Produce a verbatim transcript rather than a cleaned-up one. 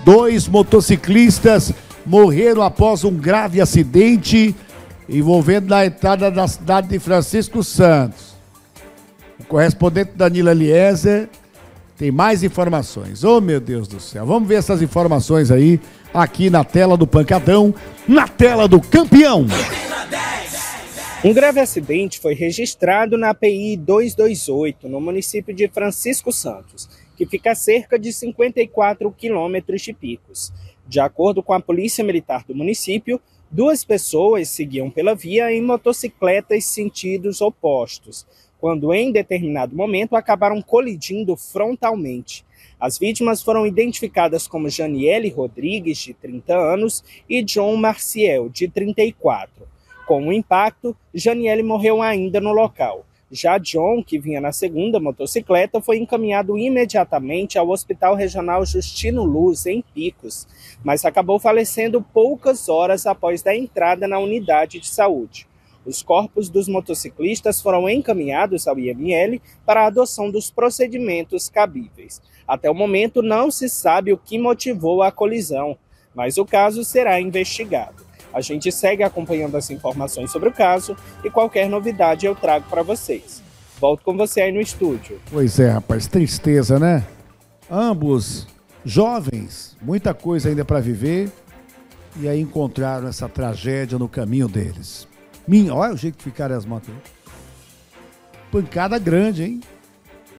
Dois motociclistas morreram após um grave acidente envolvendo na entrada da cidade de Francisco Santos. O correspondente Danilo Eliezer tem mais informações. Oh, meu Deus do céu. Vamos ver essas informações aí, aqui na tela do Pancadão, na tela do Campeão. Um grave acidente foi registrado na P I duzentos e vinte e oito, no município de Francisco Santos, que fica a cerca de cinquenta e quatro quilômetros de Picos. De acordo com a Polícia Militar do município, duas pessoas seguiam pela via em motocicletas sentidos opostos, quando em determinado momento acabaram colidindo frontalmente. As vítimas foram identificadas como Janiele Rodrigues, de trinta anos, e John Marciel, de trinta e quatro. Com o impacto, Janiele morreu ainda no local. Já John, que vinha na segunda motocicleta, foi encaminhado imediatamente ao Hospital Regional Justino Luz, em Picos, mas acabou falecendo poucas horas após a entrada na unidade de saúde. Os corpos dos motociclistas foram encaminhados ao I M L para a adoção dos procedimentos cabíveis. Até o momento não se sabe o que motivou a colisão, mas o caso será investigado. A gente segue acompanhando as informações sobre o caso e qualquer novidade eu trago para vocês. Volto com você aí no estúdio. Pois é, rapaz, tristeza, né? Ambos jovens, muita coisa ainda para viver, e aí encontraram essa tragédia no caminho deles. Minha, olha o jeito que ficaram as motos. Pancada grande, hein?